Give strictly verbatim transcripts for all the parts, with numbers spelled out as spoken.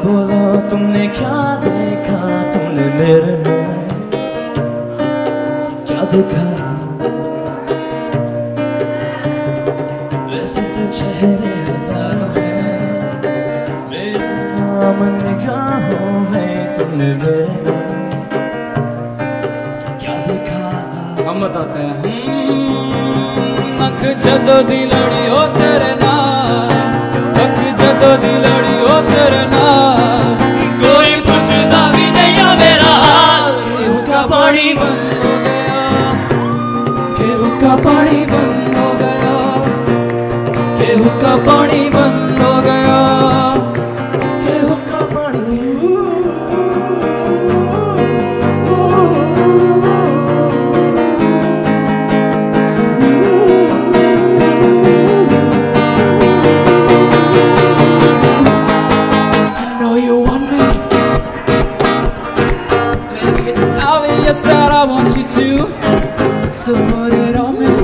बोलो तुमने क्या देखा, तुमने मेरे में क्या देखा? वैसे तो चेहरे हजारों हैं, मेरे नाम निगाहों में तुमने मेरे में क्या देखा? हम बताते हैं। अख जदों दी लड़ी हो तेरे नाल, अख जदों दी लड़ी हो तेरे नाल, कोई पूछता भी नहीं है मेरा हाल। केहू का पानी बंद हो गया, केहू का पानी बंद हो गया, केहू का पानी बंद हो गया, केहू का पानी। Yes, that I want you to, so put it on me.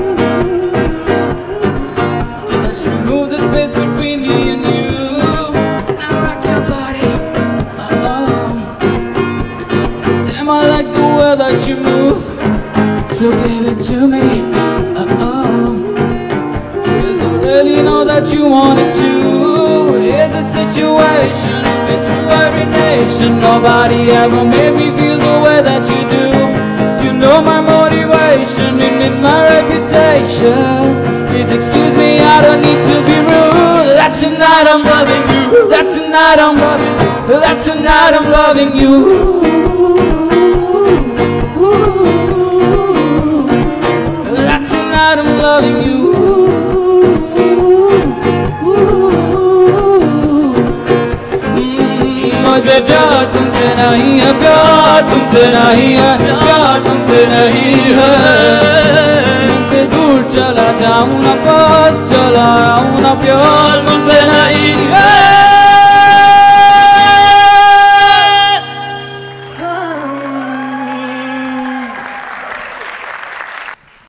Let's remove the space between me and you. Now rock your body, uh-oh. Damn, I like the way that you move, so give it to me, uh-oh. Cause I really know that you want it too. It's a situation, been through every nation. Nobody ever made me feel the way that you do. You know my motivation and my reputation. Please excuse me, I don't need to be rude. That tonight I'm loving you. That tonight I'm loving you. That tonight I'm loving you. That tonight I'm loving you. मुझे प्यार तुमसे नहीं है, प्यार तुमसे नहीं है, प्यार तुमसे नहीं है। मुझसे दूर चला जाऊं ना, पास चला आऊं ना, प्यार तुमसे नहीं